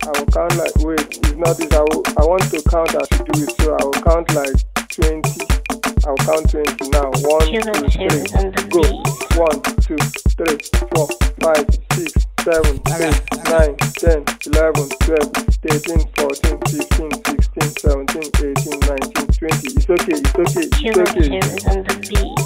I will count like, wait, it's not this. I want to count as you do it, so I will count like 20. I will count 20 now. 1, 2, 3, go. 1, 2, 3, 4, 5, 6, 7, 8, 9, 10, 11, 12, 13, 14, 15, 16, 17, 18, 19, 20. It's okay, it's okay, it's okay. Is on the beat.